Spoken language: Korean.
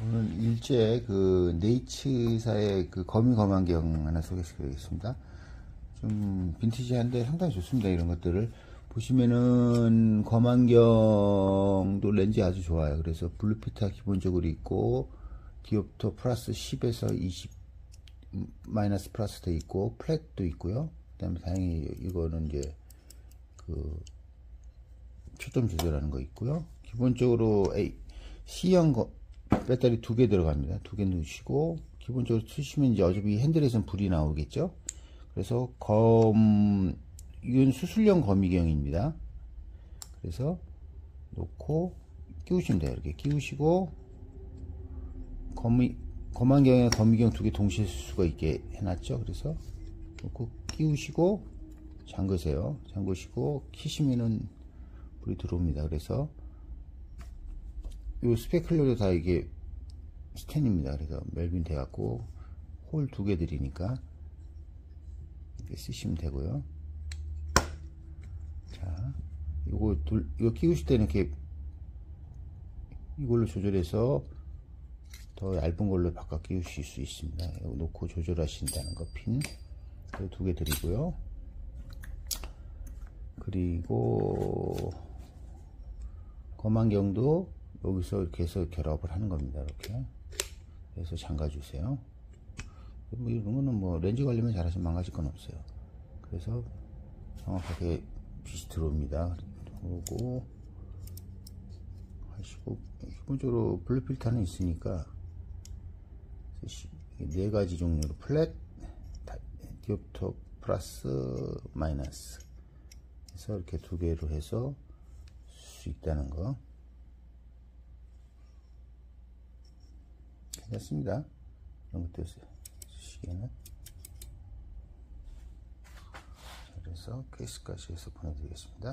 오늘 일제 그 네이츠사의 그 거미검안경 하나 소개시켜드리겠습니다. 좀 빈티지한데 상당히 좋습니다. 이런 것들을 보시면은 검안경도 렌즈 아주 좋아요. 그래서 블루피타 기본적으로 있고 디옵터 플러스 10에서 20 마이너스 플러스 돼 있고 플랫도 있고요. 그 다음에 다행히 이거는 이제 그 초점 조절하는 거 있고요. 기본적으로 C형 배터리 2개 들어갑니다. 2개 넣으시고 기본적으로 쓰시면 이제 어차피 핸들에선 불이 나오겠죠. 그래서 이건 수술용 거미경입니다. 그래서 놓고 끼우시면 돼요. 이렇게 끼우시고 검안경에 거미경 2개 동시에 쓸 수가 있게 해놨죠. 그래서 놓고 끼우시고 잠그세요. 잠그시고 키시면은 불이 들어옵니다. 그래서 요 스페클러도 다 이게 스텐입니다. 그래서 멜빈 돼갖고 홀 2개 들이니까 이렇게 쓰시면 되고요. 자, 이거 끼우실 때는 이렇게 이걸로 조절해서 더 얇은 걸로 바꿔 끼우실 수 있습니다. 이거 놓고 조절하신다는 거 핀 2개 드리고요. 그리고 검안경도 여기서 이렇게 해서 결합을 하는 겁니다. 이렇게 해서 잠가 주세요. 뭐 이런 거는 뭐 렌즈 관리만 잘하시면 망가질 건 없어요. 그래서 정확하게 빛이 들어옵니다. 들어오고 하시고 기본적으로 블루 필터는 있으니까 4가지 종류로 플랫, 디옵터 플러스 마이너스 해서 이렇게 2개로 해서 쓸 수 있다는 거 괜찮습니다. 이런 것도 쓰시기에는. 그래서 케이스까지 해서 보내드리겠습니다.